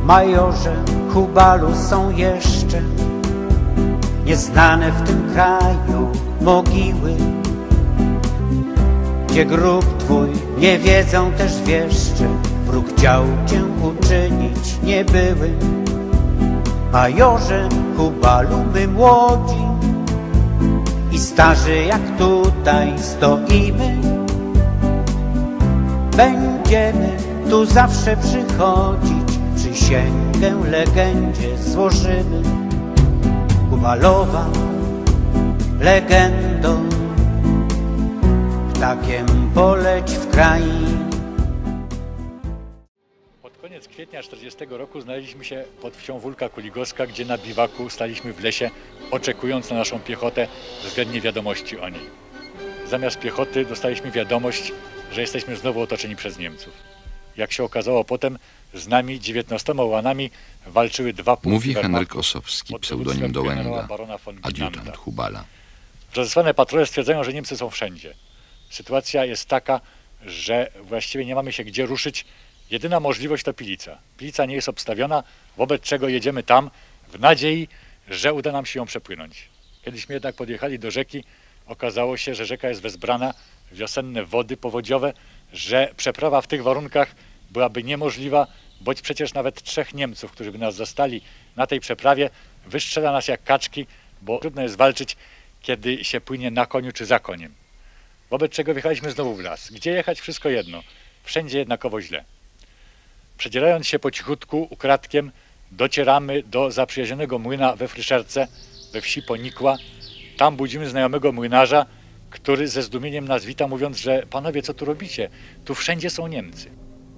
Majorze Hubalu są jeszcze nieznane w tym kraju mogiły, gdzie grób twój nie wiedzą też wieszcze, wróg chciał cię uczynić niebyłym. Majorze Hubalu, my młodzi i starzy jak tutaj stoimy, będziemy tu zawsze przychodzić, przysięgę legendzie złożymy. Hubalowa legendo, ptakiem poleć w kraj. Pod koniec kwietnia 40 roku znaleźliśmy się pod wsią Wólka Kuligowska, gdzie na biwaku staliśmy w lesie, oczekując na naszą piechotę względnie wiadomości o niej. Zamiast piechoty dostaliśmy wiadomość, że jesteśmy znowu otoczeni przez Niemców. Jak się okazało potem, z nami 19 ułanami walczyły dwa pułki. Mówi Henryk Ossowski, pseudonim Dołęga, adiutant Hubala. Rozesłane patrole stwierdzają, że Niemcy są wszędzie. Sytuacja jest taka, że właściwie nie mamy się gdzie ruszyć. Jedyna możliwość to Pilica. Pilica nie jest obstawiona, wobec czego jedziemy tam w nadziei, że uda nam się ją przepłynąć. Kiedyśmy jednak podjechali do rzeki, okazało się, że rzeka jest wezbrana, wiosenne wody powodziowe, że przeprawa w tych warunkach byłaby niemożliwa, boć przecież nawet 3 Niemców, którzy by nas zastali na tej przeprawie, wystrzela nas jak kaczki, bo trudno jest walczyć, kiedy się płynie na koniu czy za koniem. Wobec czego wjechaliśmy znowu w las. Gdzie jechać? Wszystko jedno. Wszędzie jednakowo źle. Przedzierając się po cichutku, ukradkiem, docieramy do zaprzyjaźnionego młyna we Fryszerce, we wsi Ponikła. Tam budzimy znajomego młynarza, który ze zdumieniem nas wita, mówiąc, że panowie, co tu robicie? Tu wszędzie są Niemcy.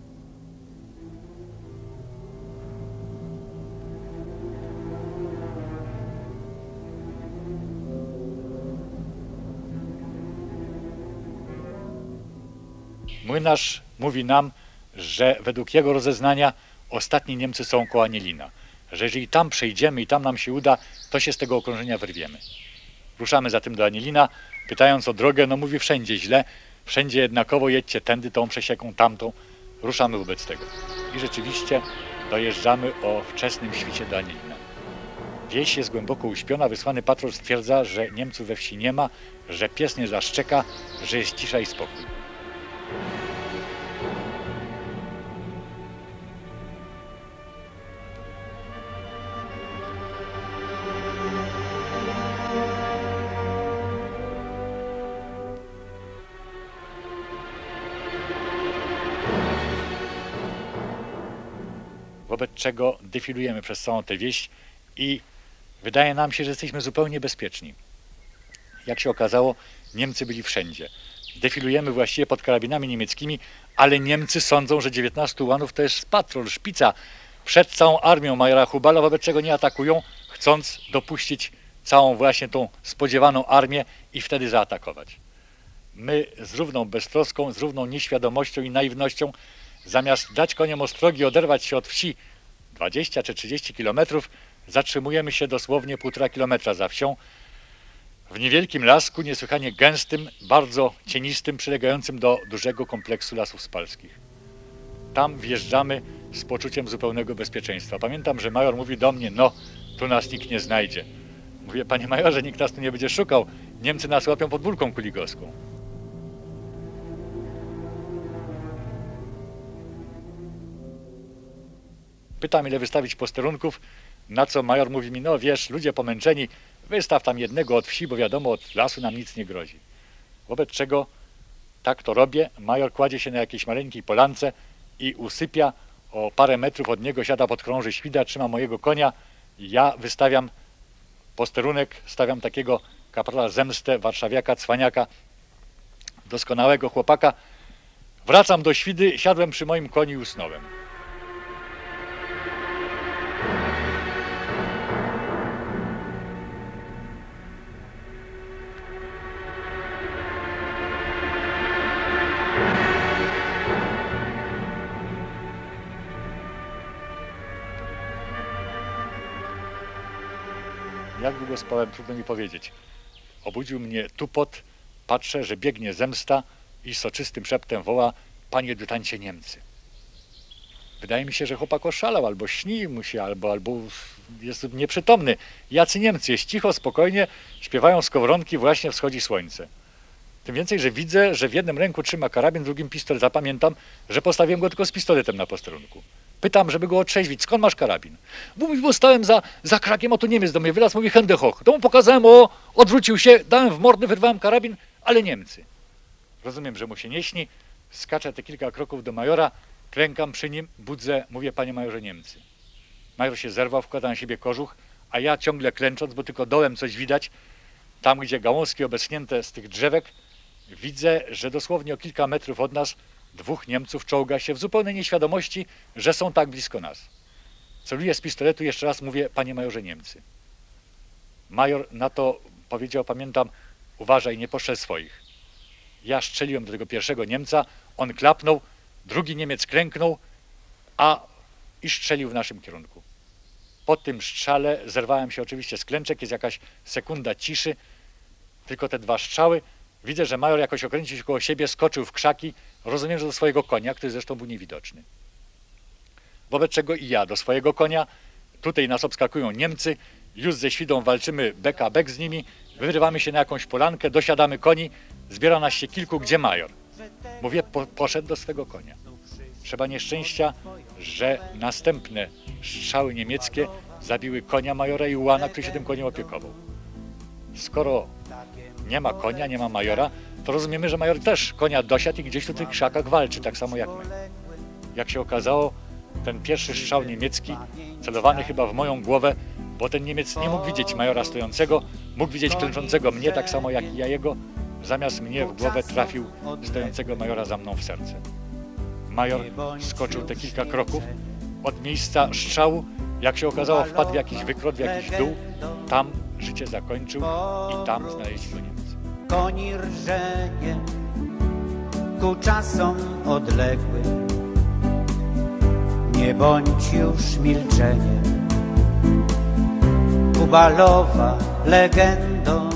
Młynarz mówi nam, że według jego rozeznania ostatni Niemcy są koło Anielina, że jeżeli tam przejdziemy i tam nam się uda, to się z tego okrążenia wyrwiemy. Ruszamy zatem do Anielina, pytając o drogę, no mówi wszędzie źle, wszędzie jednakowo, jedźcie tędy, tą przesieką, tamtą. Ruszamy wobec tego. I rzeczywiście dojeżdżamy o wczesnym świcie do Anielina. Wieś jest głęboko uśpiona, wysłany patrol stwierdza, że Niemców we wsi nie ma, że pies nie zaszczeka, że jest cisza i spokój. Wobec czego defilujemy przez całą tę wieś i wydaje nam się, że jesteśmy zupełnie bezpieczni. Jak się okazało, Niemcy byli wszędzie. Defilujemy właściwie pod karabinami niemieckimi, ale Niemcy sądzą, że 19 ułanów to jest patrol, szpica przed całą armią majora Hubala, wobec czego nie atakują, chcąc dopuścić całą właśnie tą spodziewaną armię i wtedy zaatakować. My z równą beztroską, z równą nieświadomością i naiwnością, zamiast dać koniom ostrogi, oderwać się od wsi 20 czy 30 kilometrów, zatrzymujemy się dosłownie 1,5 kilometra za wsią, w niewielkim lasku, niesłychanie gęstym, bardzo cienistym, przylegającym do dużego kompleksu lasów spalskich. Tam wjeżdżamy z poczuciem zupełnego bezpieczeństwa. Pamiętam, że major mówi do mnie, no, tu nas nikt nie znajdzie. Mówię, panie majorze, nikt nas tu nie będzie szukał, Niemcy nas łapią pod Wólką Kuligowską. Pytam, ile wystawić posterunków, na co major mówi mi, no wiesz, ludzie pomęczeni, wystaw tam jednego od wsi, bo wiadomo, od lasu nam nic nie grozi. Wobec czego tak to robię, major kładzie się na jakiejś maleńkiej polance i usypia, o parę metrów od niego siada podkrąży świda, trzyma mojego konia, ja wystawiam posterunek, stawiam takiego kaprala Zemstę, warszawiaka, cwaniaka, doskonałego chłopaka. Wracam do świdy, siadłem przy moim koniu i usnąłem. Jak długo spałem, trudno mi powiedzieć. Obudził mnie tupot, patrzę, że biegnie Zemsta i soczystym szeptem woła: panie adiutancie, Niemcy. Wydaje mi się, że chłopak oszalał, albo śni mu się, albo jest nieprzytomny. Jacy Niemcy, jest cicho, spokojnie, śpiewają skowronki, właśnie wschodzi słońce. Tym więcej, że widzę, że w jednym ręku trzyma karabin, w drugim pistolet. Zapamiętam, że postawiłem go tylko z pistoletem na posterunku. Pytam, żeby go otrzeźwić, skąd masz karabin? Mówi, bo stałem za krakiem, oto Niemiec do mnie wylazł, mówi Hände hoch. To mu pokazałem, odwrócił się, dałem w mordę, wyrwałem karabin, ale Niemcy. Rozumiem, że mu się nie śni, skaczę te kilka kroków do majora, klękam przy nim, budzę, mówię, panie majorze, Niemcy. Major się zerwał, wkłada na siebie kożuch, a ja ciągle klęcząc, bo tylko dołem coś widać, tam gdzie gałązki obecnięte z tych drzewek, widzę, że dosłownie o kilka metrów od nas 2 Niemców czołga się w zupełnej nieświadomości, że są tak blisko nas. Celuję z pistoletu, jeszcze raz mówię, panie majorze, Niemcy. Major na to powiedział, pamiętam, uważaj, nie postrzel swoich. Ja strzeliłem do tego pierwszego Niemca, on klapnął, drugi Niemiec klęknął, i strzelił w naszym kierunku. Po tym strzale zerwałem się oczywiście z klęczek, jest jakaś sekunda ciszy, tylko te 2 strzały. Widzę, że major jakoś okręcił się koło siebie, skoczył w krzaki, rozumiem, że do swojego konia, który zresztą był niewidoczny. Wobec czego i ja do swojego konia, tutaj nas obskakują Niemcy, już ze świdą walczymy bek a bek z nimi, wyrywamy się na jakąś polankę, dosiadamy koni, zbiera nas się kilku, gdzie major? Mówię, poszedł do swego konia. Trzeba nieszczęścia, że następne strzały niemieckie zabiły konia majora i ułana, który się tym koniem opiekował. Skoro nie ma konia, nie ma majora, to rozumiemy, że major też konia dosiadł i gdzieś tu w tych krzakach walczy, tak samo jak my. Jak się okazało, ten pierwszy strzał niemiecki, celowany chyba w moją głowę, bo ten Niemiec nie mógł widzieć majora stojącego, mógł widzieć klęczącego mnie, tak samo jak i ja jego, zamiast mnie w głowę trafił stojącego majora za mną w serce. Major skoczył te kilka kroków od miejsca strzału, jak się okazało, wpadł w jakiś wykrot, w jakiś dół, tam życie zakończył i tam znaleźli go Niemcy. Koni rżenie ku czasom odległym, nie bądź już milczeniem, Kubalowa legendo